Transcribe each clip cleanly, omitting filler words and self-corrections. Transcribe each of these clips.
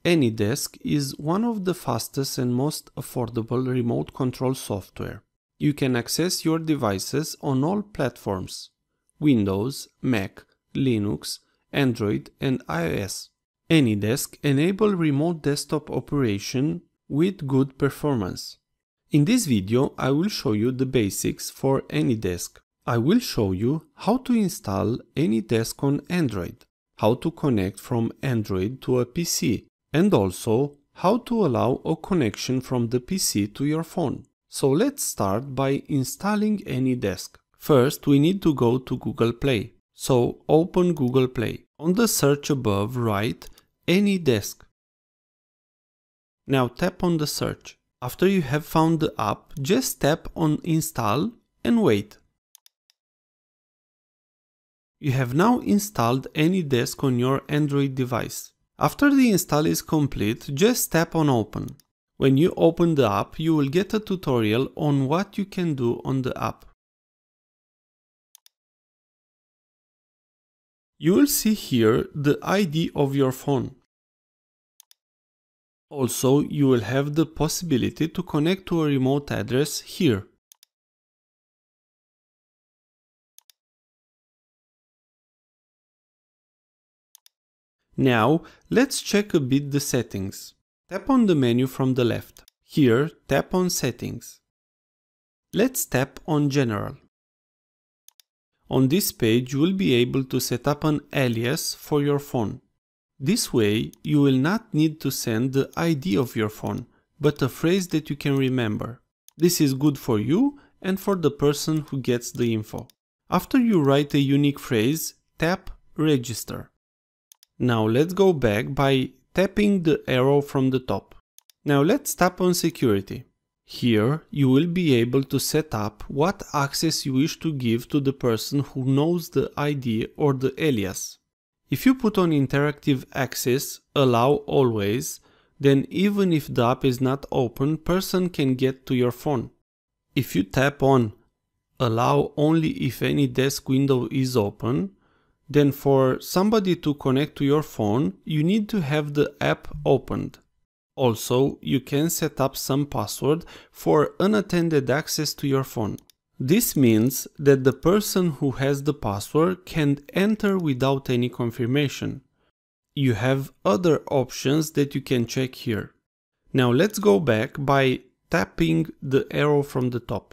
AnyDesk is one of the fastest and most affordable remote control software. You can access your devices on all platforms: Windows, Mac, Linux, Android, and iOS. AnyDesk enables remote desktop operation with good performance. In this video, I will show you the basics for AnyDesk. I will show you how to install AnyDesk on Android, how to connect from Android to a PC, and also how to allow a connection from the PC to your phone. So let's start by installing AnyDesk. First, we need to go to Google Play. So open Google Play. On the search above, write AnyDesk. Now tap on the search. After you have found the app, just tap on Install and wait. You have now installed AnyDesk on your Android device. After the install is complete, just tap on Open. When you open the app, you will get a tutorial on what you can do on the app. You will see here the ID of your phone. Also, you will have the possibility to connect to a remote address here. Now, let's check a bit the settings. Tap on the menu from the left. Here, tap on Settings. Let's tap on General. On this page, you will be able to set up an alias for your phone. This way, you will not need to send the ID of your phone, but a phrase that you can remember. This is good for you and for the person who gets the info. After you write a unique phrase, tap Register. Now let's go back by tapping the arrow from the top. Now let's tap on Security. Here you will be able to set up what access you wish to give to the person who knows the ID or the alias. If you put on Interactive Access, Allow Always, then even if the app is not open, person can get to your phone. If you tap on Allow Only if AnyDesk window is open, then for somebody to connect to your phone, you need to have the app opened. Also, you can set up some password for unattended access to your phone. This means that the person who has the password can enter without any confirmation. You have other options that you can check here. Now let's go back by tapping the arrow from the top.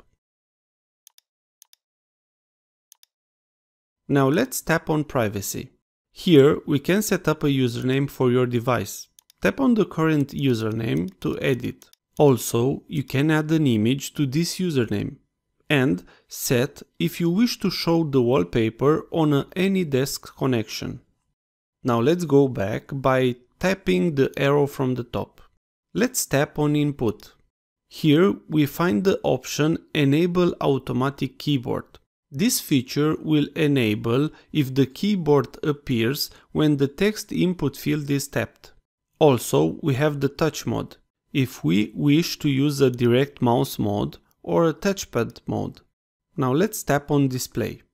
Now let's tap on Privacy. Here we can set up a username for your device. Tap on the current username to edit. Also, you can add an image to this username. And set if you wish to show the wallpaper on an AnyDesk connection. Now let's go back by tapping the arrow from the top. Let's tap on Input. Here we find the option Enable Automatic Keyboard. This feature will enable if the keyboard appears when the text input field is tapped. Also, we have the touch mode, if we wish to use a direct mouse mode or a touchpad mode. Now let's tap on Display.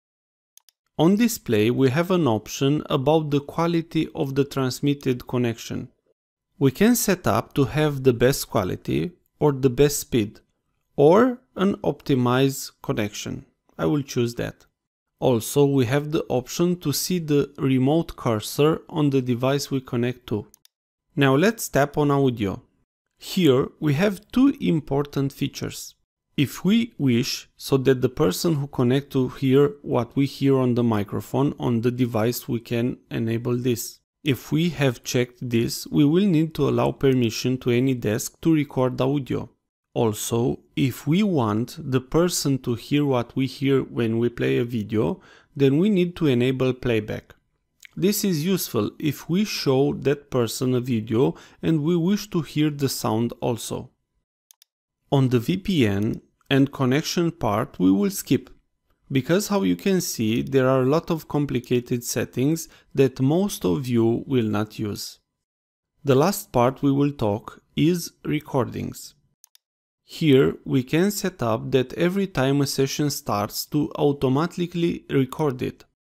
On Display, we have an option about the quality of the transmitted connection. We can set up to have the best quality or the best speed, or an optimized connection. I will choose that. Also, we have the option to see the remote cursor on the device we connect to. Now let's tap on Audio. Here we have two important features. If we wish, so that the person who connects to hear what we hear on the microphone on the device, we can enable this. If we have checked this, we will need to allow permission to AnyDesk to record audio. Also, if we want the person to hear what we hear when we play a video, then we need to enable playback. This is useful if we show that person a video and we wish to hear the sound also. On the VPN and connection part we will skip, because how you can see there are a lot of complicated settings that most of you will not use. The last part we will talk is recordings. Here we can set up that every time a session starts to automatically record it.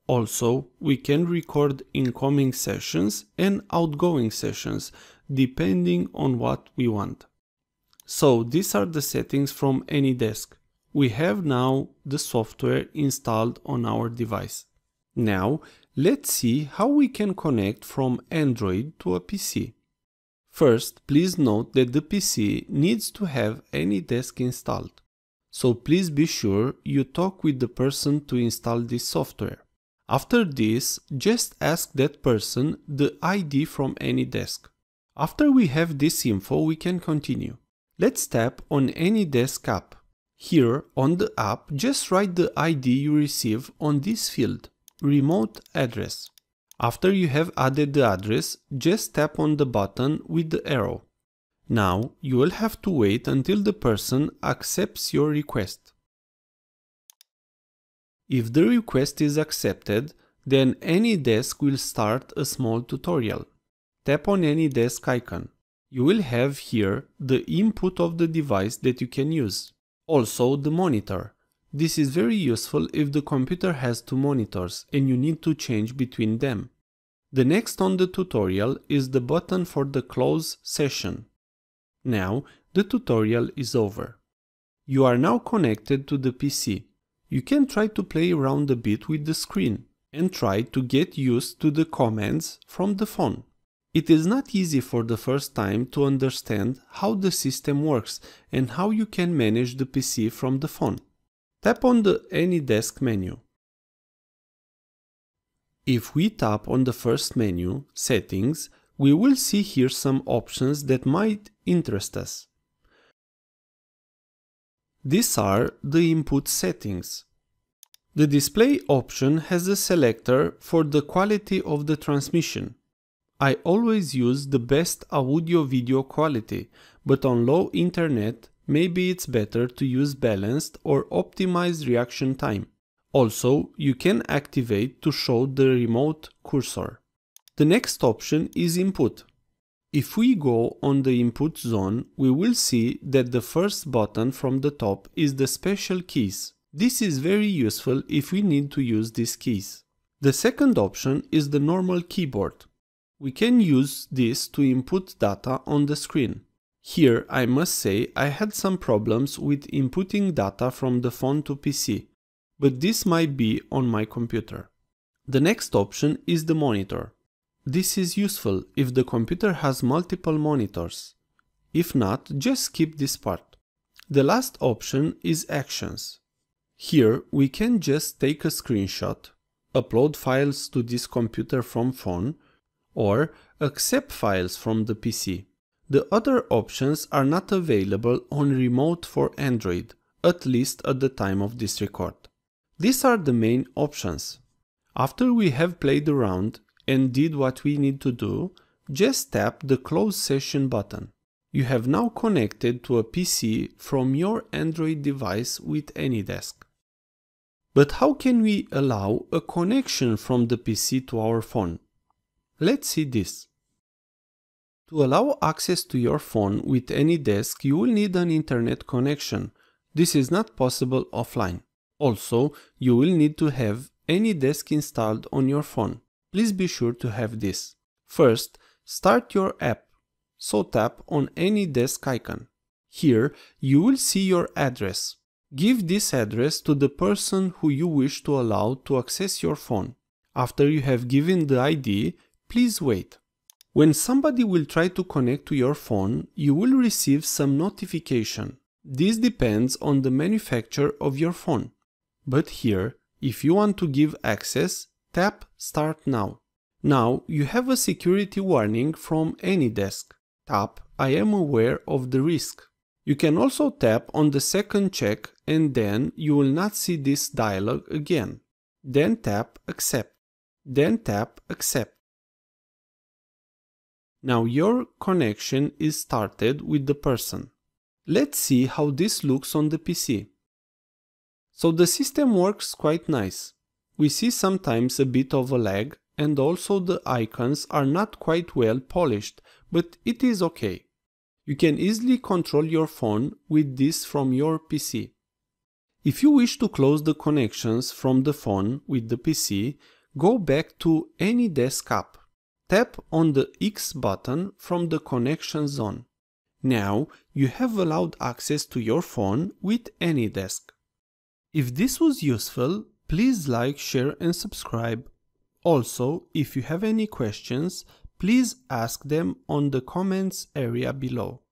Also, we can record incoming sessions and outgoing sessions, depending on what we want. So these are the settings from AnyDesk. We have now the software installed on our device. Now, let's see how we can connect from Android to a PC. First, please note that the PC needs to have AnyDesk installed. So please be sure you talk with the person to install this software. After this, just ask that person the ID from AnyDesk. After we have this info, we can continue. Let's tap on AnyDesk app. Here on the app, just write the ID you receive on this field, remote address. After you have added the address, just tap on the button with the arrow. Now you will have to wait until the person accepts your request. If the request is accepted, then AnyDesk will start a small tutorial. Tap on AnyDesk icon. You will have here the input of the device that you can use. Also the monitor. This is very useful if the computer has two monitors and you need to change between them. The next on the tutorial is the button for the close session. Now the tutorial is over. You are now connected to the PC. You can try to play around a bit with the screen and try to get used to the commands from the phone. It is not easy for the first time to understand how the system works and how you can manage the PC from the phone. Tap on the AnyDesk menu. If we tap on the first menu, Settings, we will see here some options that might interest us. These are the input settings. The display option has a selector for the quality of the transmission. I always use the best audio-video quality, but on low internet, maybe it's better to use balanced or optimized reaction time. Also, you can activate to show the remote cursor. The next option is input. If we go on the input zone, we will see that the first button from the top is the special keys. This is very useful if we need to use these keys. The second option is the normal keyboard. We can use this to input data on the screen. Here I must say I had some problems with inputting data from the phone to PC, but this might be on my computer. The next option is the monitor. This is useful if the computer has multiple monitors. If not, just skip this part. The last option is Actions. Here we can just take a screenshot, upload files to this computer from phone, or accept files from the PC. The other options are not available on remote for Android, at least at the time of this record. These are the main options. After we have played around and did what we need to do, just tap the Close Session button. You have now connected to a PC from your Android device with AnyDesk. But how can we allow a connection from the PC to our phone? Let's see this. To allow access to your phone with AnyDesk, you will need an internet connection. This is not possible offline. Also, you will need to have AnyDesk installed on your phone. Please be sure to have this. First, start your app. So tap on AnyDesk icon. Here, you will see your address. Give this address to the person who you wish to allow to access your phone. After you have given the ID, please wait. When somebody will try to connect to your phone, you will receive some notification. This depends on the manufacturer of your phone. But here, if you want to give access, tap Start Now. Now you have a security warning from AnyDesk. Tap I am aware of the risk. You can also tap on the second check and then you will not see this dialog again. Then tap Accept. Then tap Accept. Now your connection is started with the person. Let's see how this looks on the PC. So the system works quite nice. We see sometimes a bit of a lag and also the icons are not quite well polished, but it is okay. You can easily control your phone with this from your PC. If you wish to close the connections from the phone with the PC, Go back to AnyDesk app. Tap on the X button from the connection zone. Now you have allowed access to your phone with AnyDesk. If this was useful, please like, share and subscribe. Also, if you have any questions, please ask them on the comments area below.